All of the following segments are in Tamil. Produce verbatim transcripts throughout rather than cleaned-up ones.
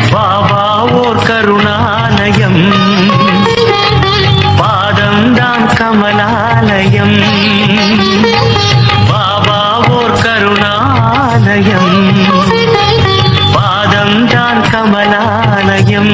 பாபா ஓர் கருணாலயம், பாதம்தான் கமலாலயம். பாபா ஓர் கருணாலயம், பாதம்தான் கமலாலயம்.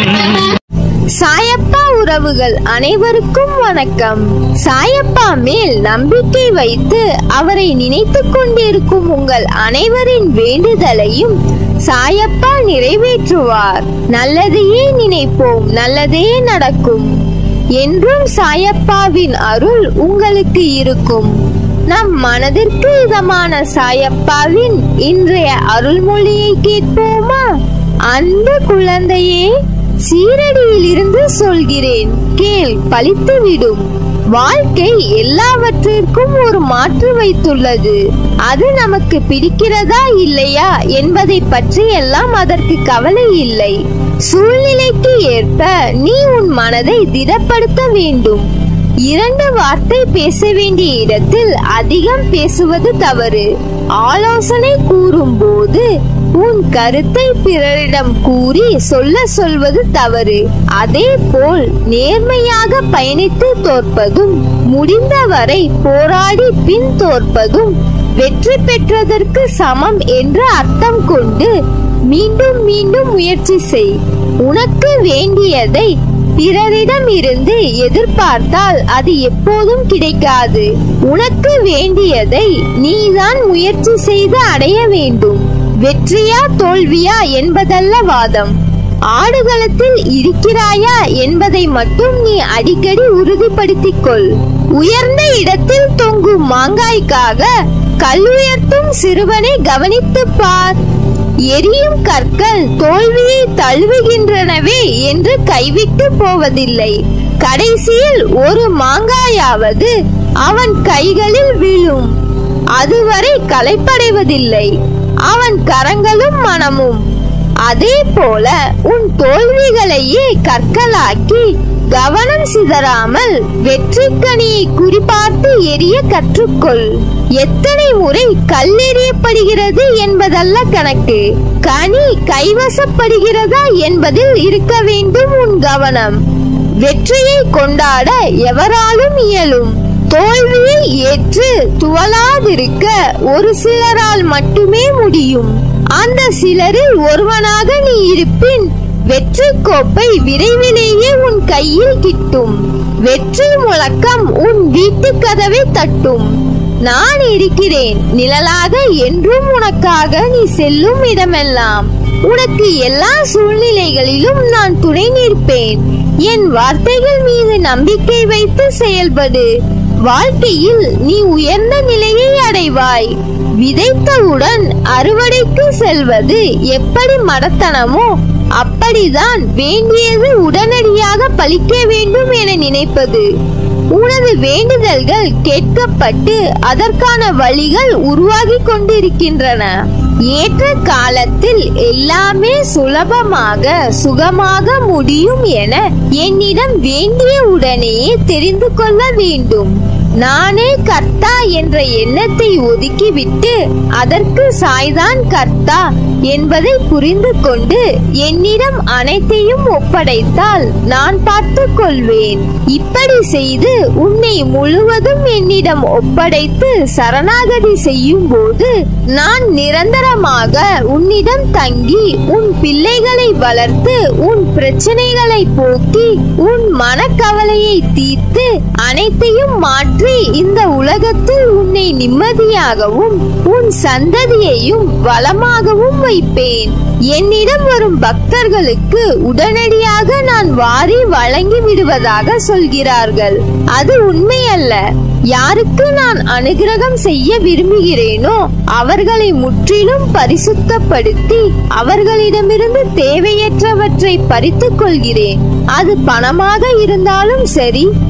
சாயப்பா உறவுகள் அனைவருக்கும் வணக்கம். சாயப்பா மேல் நம்பிக்கை வைத்து அவரை நினைத்து கொண்டிருக்கும் உங்கள் அனைவரின் வேண்டுதலையும் சாயப்பா நிறைவேற்றுவார். நல்லதையே நினைப்போம், நல்லதே நடக்கும். என்றும் சாயப்பாவின் அருள் உங்களுக்கு இருக்கும். நம் மனதிற்கு இதமான சாயப்பாவின் இன்றைய அருள்மொழியை கேட்போமா? அன்பு குழந்தையே, சீரடியில் இருந்து சொல்கிறேன், கேள், பலித்துவிடும். வாழ்க்கை எல்லாவற்றிற்கும் ஒரு மாற்று வைத்துள்ளது. அது நமக்கு பிடிக்கிறதா இல்லையா என்பதை பற்றி எல்லாம் அதற்கு கவலை இல்லை. சூழ்நிலைக்கு ஏற்ப நீ உன் மனதை திடப்படுத்த வேண்டும். இரண்டு வார்த்தை பேச வேண்டிய இடத்தில் அதிகம் பேசுவது தவறு. ஆலோசனை கூறும் போது உன் கருத்தை பிறரிடம் கூறி சொல்ல சொல்வது தவறு. அதே போல் நேர்மையாக பயணித்து தோற்பதும், முடிந்தவரை போராடி பின் தோற்பதும் வெற்றி பெற்றதற்கு சமம் என்று அர்த்தம் கொண்டு மீண்டும் மீண்டும் முயற்சி செய். உனக்கு வேண்டியதை பிறரிடம் இருந்து எதிர்பார்த்தால் அது எப்போதும் கிடைக்காது. உனக்கு வேண்டியதை நீதான் முயற்சி செய்து அடைய வேண்டும். வெற்றியா தோல்வியா என்பதல்ல வாதம். ஆடுகளத்தில் இருக்கிறாயா என்பதை மட்டும் நீ அடிக்கடி உறுதிப்படுத்திக் கொள். உயர்ந்த இடத்தில் தொங்கும் மாங்காய்க்காக கல்லுயர்த்தும் சிறுவனை கவனித்து பார். எரியும் கற்கள் தோல்வியை தழுவுகின்றனவே என்று கைவிட்டு போவதில்லை. கடைசியில் ஒரு மாங்காயாவது அவன் கைகளில் விழும். அதுவரை களைப்படைவதில்லை அவன் கரங்களும் மனமும். அதே போல உன் தோல்விகளையே கற்களாக்கி கவனம் சிதறாமல் வெற்றி கனியை குறிபார்த்து எரிய கற்றுக்கொள். எத்தனை முறை கல் எறியப்படுகிறது என்பதல்ல கணக்கு, கனி கைவசப்படுகிறதா என்பதில் இருக்க வேண்டும் உன் கவனம். வெற்றியை கொண்டாட எவராலும் இயலும். தோல்வியை ஏற்று துவளாதிருக்க ஒரு சிலரால் மட்டுமே முடியும். அந்த சிலரில் ஒருவனாக நீ இருப்பின் வெற்றி கோப்பை விரைவிலேயே உன் கையில் கிட்டும். வெற்றி முழக்கம் உன் வீட்டு கதவை தட்டும். நான் இருக்கிறேன் நிழலாக என்றும் உனக்காக. நீ செல்லும் இடமெல்லாம் உனக்கு எல்லா சூழ்நிலைகளிலும் நான் துணை நிற்பேன். என் வார்த்தைகள் மீது நம்பிக்கை வைத்து செயல்படு. வாழ்க்கையில் நீ உயர்ந்த நிலையை அடைவாய். விதைத்தவுடன் அறுவடைக்கு செல்வது எப்படி மடத்தனமோ அப்படிதான் வேண்டியது உடனடியாக பலிக்க வேண்டும் என நினைப்பது. உனது வேண்டுதல்கள் கேட்கப்பட்டு அதற்கான வழிகள் உருவாகி கொண்டிருக்கின்றன. ஏற்ற காலத்தில் எல்லாமே சுலபமாக சுகமாக முடியும் என என்னிடம் வேண்டிய உடனேயே தெரிந்து கொள்ள வேண்டும். நானே கர்த்தா என்ற எண்ணத்தை ஒதுக்கிவிட்டு அதற்கு சாய்தான் கர்த்தா என்பதை புரிந்து கொண்டு என்னிடம் அனைத்தையும் ஒப்படைத்தால் நான் பார்த்துக் கொள்வேன். இப்படி செய்து உன்னை முழுவதும் என்னிடம் ஒப்படைத்து சரணாகதி செய்யும் போது நான் நிரந்தரமாக உன்னிடம் தங்கி உன் பிள்ளைகளை வளர்த்து உன் பிரச்சனைகளை போக்கி உன் மனக்கவலையை தீர்த்து அனைத்தையும் மாற்றி இந்த உலகத்தில் உன்னை நிம்மதியாகவும் உன் சந்ததியையும் வளமாகவும் வைப்பேன். என்னிடம் வரும் பக்தர்களுக்கு உடனடியாக நான் வாரி வழங்கி விடுவதாக சொல்கிறார்கள். அது உண்மையல்ல. யாருக்கு நான் அனுகிரகம் செய்ய விரும்புகிறேனோ அவர்களை முற்றிலும் பரிசுத்தப்படுத்தி அவர்களிடமிருந்து தேவையற்றவற்றை பறித்துக் கொள்கிறேன். அது பணமாக இருந்தாலும் சரி,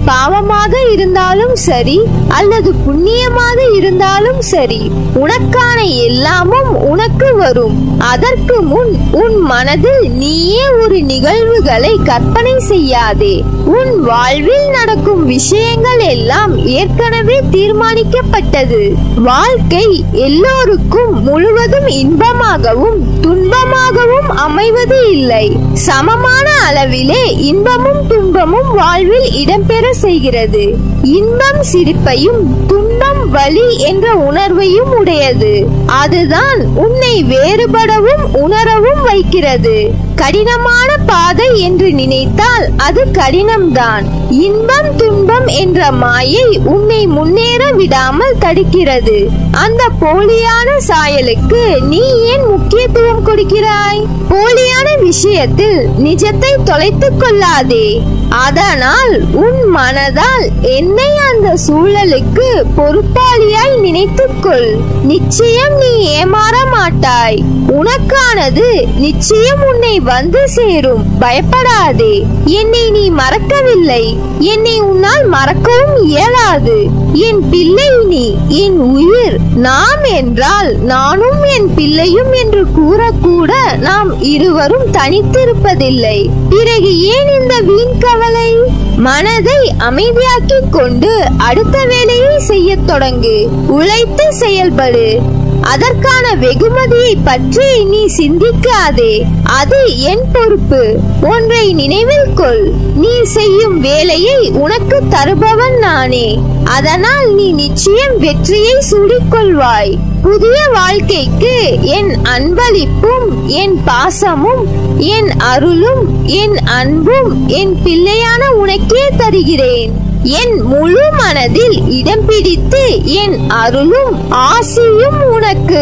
பாவமாக இருந்தாலும் சரி அல்லது புண்ணியமாக இருந்தாலும் சரி, உனக்கான எல்லாமும் உனக்கு வரும். அதற்கு முன் உன் மனதில் நீயே ஒரு நிகழ்வுகளை கற்பனை செய்யாதே. உன் வாழ்வில் நடக்கும் விஷயங்கள் எல்லாம் ஏற்கனவே தீர்மானிக்கப்பட்டது. வாழ்க்கை எல்லோருக்கும் முழுவதும் இன்பமாகவும் துன்பமாகவும் அமைவது இல்லை. சமமான அளவிலே இன்பமும் துன்பமும் வாழ்வில் இடம்பெற செய்கிறது. இன்பம் சிரிப்பையும் துன்பம் வலி என்ற உணர்வையும் உடையது. அதுதான் உன்னை வேறுபடவும் உணரவும் வைக்கிறது. கடினமான பாதை என்று நினைத்தால் அது கடினம்தான். இன்பம் துன்பம் என்ற மாயை உன்னை முன்னேற விடாமல் தடுக்கிறது. அந்த போலியான சாயலுக்கு நீ ஏன் முக்கியத்துவம் கொடுக்கிறாய்? போலியான விஷயத்தில் நிஜத்தை தொலைத்துக் கொள்ளாதே. அதனால் உன் மனதால் என்னை அந்த சூழலுக்கு பொறுப்பாளியாய் நினைத்துக்கொள். நிச்சயம் நீ ஏமாற மாட்டாய். உனக்கானது நிச்சயம் உன்னை வந்து சேரும். பயப்படாதே. என்னை நீ மறக்கவில்லை. என்னை உன்னால் மறக்கவும் இயலாது. என் பிள்ளை நீ, என் உயிர். நாம் என்றால் நானும் என் பிள்ளையும் என்று கூறக்கூட நாம் இருவரும் தனித்திருப்பதில்லை. பிறகு ஏன் இந்த வீண் கவலை? மனதை அமைதியாக்கிக் கொண்டு அடுத்த வேலையை செய்ய தொடங்கு. உழைத்து செயல்படு. அதற்கான வெகுமதியை பற்றி நீ சிந்திக்காதே. அது என் பொறுப்பு. ஒன்றை நினைவில் கொள், நீ செய்யும் வேலையை உனக்கு தருபவன் நானே. அதனால் நீ நிச்சயம் வெற்றியை சூடிக்கொள்வாய். புதிய வாழ்க்கைக்கு என் அன்பளிப்பும் என் பாசமும் என் அருளும் என் அன்பும் என் பிள்ளையான உனக்கே தருகிறேன். என் முழு மனதில் இடம் பிடித்து என் அருளும் ஆசியும் உனக்கு.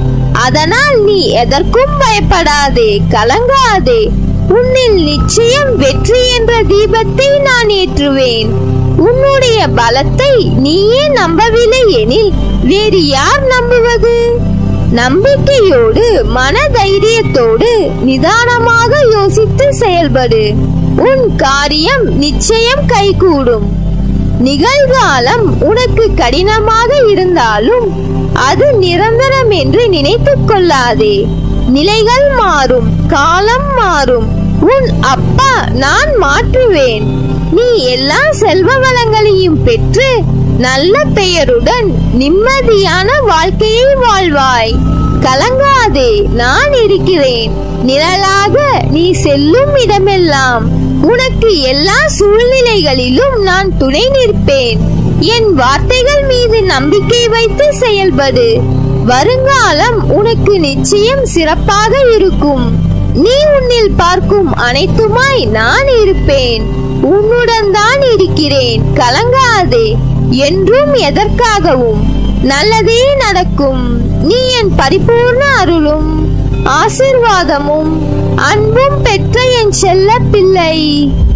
அதனால் நீ எதற்கும் பயப்படாதே, கலங்காதே. உன்னில் நிச்சயம் வெற்றி என்ற தீபத்தை நான் ஏற்றுவேன். உன்னுடைய பலத்தை நீயே நம்பவில்லை எனில் வேறு யார் நம்புவது? நம்பிக்கையோடு மன தைரியத்தோடு நிதானமாக யோசித்து செயல்படு. உன் காரியம் நிச்சயம் கைகூடும். நிகழ்காலம் உனக்கு கடினமாக இருந்தாலும் அது நிரந்தரம் என்று நினைத்துக் கொள்ளாதே. நிலைகள் மாறும், காலம் மாறும். உன் அப்பா நான் மாற்றுவேன். நீ எல்லா செல்வ வளங்களையும் பெற்று நல்ல பெயருடன் நிம்மதியான வாழ்க்கையை வாழ்வாய். கலங்காதே, நான் இருக்கிறேன். நிழலாக நீ செல்லும் இடமெல்லாம் உனக்கு எல்லா சூழ்நிலைகளிலும் நான் துணை நிற்பேன். என் வார்த்தைகள் மீது நம்பிக்கை வைத்து செயல்படு. வருங்காலம் உனக்கு நிச்சயம் சிறப்பாக இருக்கும். நீ உன்னில் பார்க்கும் அனைத்துமாய் நான் இருப்பேன். உன்னுடன் தான் இருக்கிறேன். கலங்காதே. என்றும் எதற்காகவும் நல்லதே நடக்கும். நீ என் பரிபூர்ண அருளும் ஆசீர்வாதமும் அன்பும் பெற்ற என் செல்ல பிள்ளை.